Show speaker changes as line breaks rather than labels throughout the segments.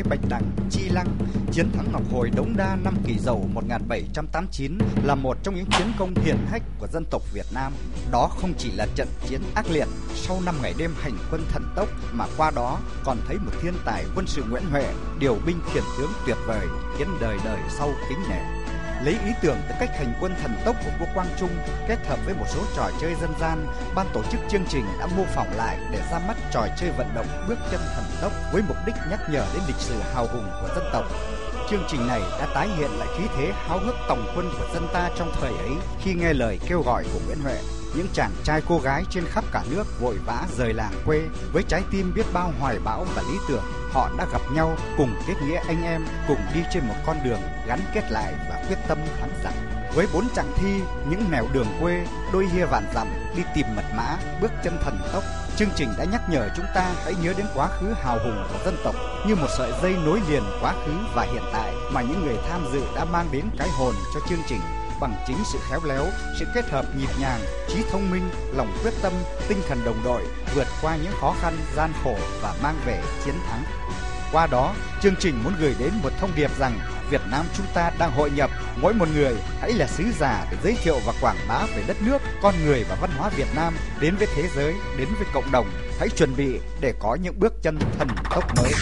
Bạch Đằng, Chi Lăng. Chiến thắng Ngọc Hồi Đống Đa năm Kỷ Dậu 1789 là một trong những chiến công hiển hách của dân tộc Việt Nam. Đó không chỉ là trận chiến ác liệt sau 5 ngày đêm hành quân thần tốc, mà qua đó còn thấy một thiên tài quân sự Nguyễn Huệ, điều binh khiển tướng tuyệt vời, khiến đời đời sau kính nể. Lấy ý tưởng từ cách hành quân thần tốc của vua Quang Trung kết hợp với một số trò chơi dân gian, ban tổ chức chương trình đã mô phỏng lại để ra mắt trò chơi vận động bước chân thần tốc với mục đích nhắc nhở đến lịch sử hào hùng của dân tộc. Chương trình này đã tái hiện lại khí thế háo hức tòng quân của dân ta trong thời ấy khi nghe lời kêu gọi của Nguyễn Huệ. Những chàng trai cô gái trên khắp cả nước vội vã rời làng quê với trái tim biết bao hoài bão và lý tưởng. Họ đã gặp nhau cùng kết nghĩa anh em, cùng đi trên một con đường gắn kết lại và quyết tâm thắng giặc. Với 4 chặng thi, những nẻo đường quê, đôi hia vạn dặm, đi tìm mật mã, bước chân thần tốc, chương trình đã nhắc nhở chúng ta hãy nhớ đến quá khứ hào hùng của dân tộc như một sợi dây nối liền quá khứ và hiện tại mà những người tham dự đã mang đến cái hồn cho chương trình. Bằng chính sự khéo léo, sự kết hợp nhịp nhàng, trí thông minh, lòng quyết tâm, tinh thần đồng đội, vượt qua những khó khăn, gian khổ và mang về chiến thắng. Qua đó, chương trình muốn gửi đến một thông điệp rằng Việt Nam chúng ta đang hội nhập, mỗi một người hãy là sứ giả để giới thiệu và quảng bá về đất nước, con người và văn hóa Việt Nam đến với thế giới, đến với cộng đồng. Hãy chuẩn bị để có những bước chân thần tốc mới.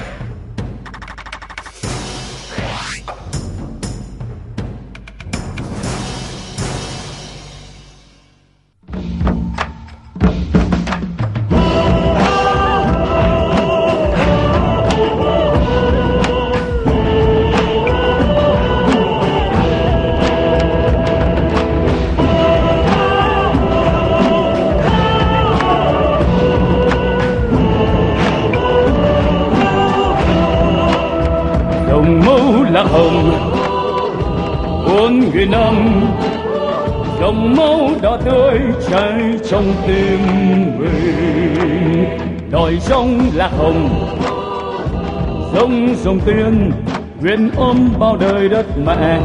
Lạc hồng 4.000 năm, dòng máu đỏ tươi chảy trong tim mình. Đòi sông lạc hồng, sông dòng tiên, nguyện ôm bao đời đất mẹ.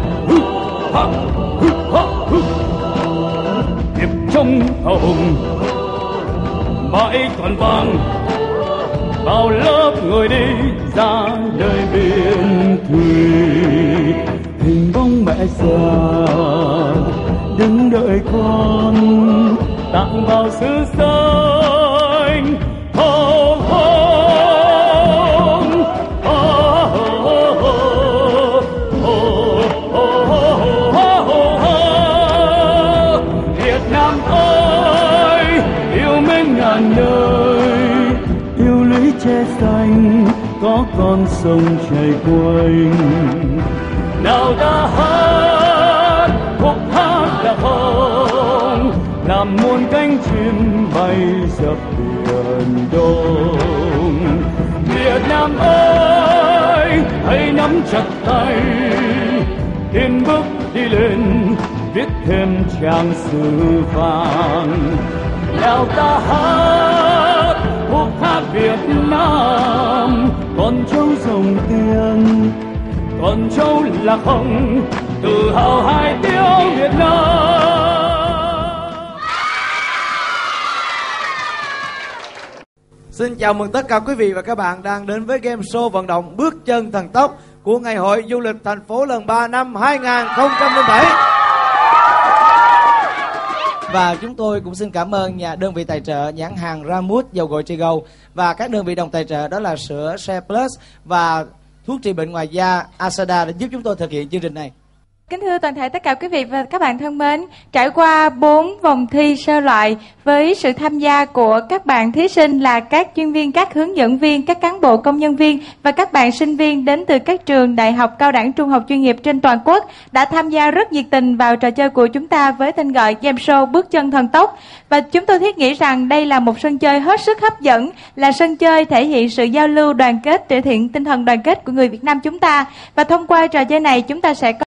Điệp trong hào hùng mãi còn vang, bao lớp người đi ra đời biển thủy. Hình bóng mẹ già đứng đợi con tặng vào xứ xanh hồng hồng. Việt Nam ơi, yêu mến ngàn đời, yêu lũy che xanh có con sông chảy quanh. Nào ta hát khúc hát lạc hồng, làm muôn cánh chim bay dập biển đông. Việt Nam ơi, hãy nắm chặt tay, tiến bước đi lên, viết thêm trang sử vàng. Nào ta hát khúc hát Việt Nam, con châu dòng tiên, con châu lạc hồng, tự hào hai tiếng Việt Nam.
Xin chào mừng tất cả quý vị và các bạn đang đến với game show vận động bước chân thần tốc của Ngày hội Du lịch thành phố lần 3 năm 2007. Và chúng tôi cũng xin cảm ơn đơn vị tài trợ nhãn hàng Ramut dầu gội Trigo và các đơn vị đồng tài trợ đó là sữa Share Plus và thuốc trị bệnh ngoài da Asada đã giúp chúng tôi thực hiện chương trình này.
Kính thưa toàn thể tất cả quý vị và các bạn thân mến, trải qua 4 vòng thi sơ loại với sự tham gia của các bạn thí sinh là các chuyên viên, các hướng dẫn viên, các cán bộ công nhân viên và các bạn sinh viên đến từ các trường đại học, cao đẳng, trung học chuyên nghiệp trên toàn quốc đã tham gia rất nhiệt tình vào trò chơi của chúng ta với tên gọi game show bước chân thần tốc. Và chúng tôi thiết nghĩ rằng đây là một sân chơi hết sức hấp dẫn, là sân chơi thể hiện sự giao lưu đoàn kết, thể hiện tinh thần đoàn kết của người Việt Nam chúng ta. Và thông qua trò chơi này chúng ta sẽ có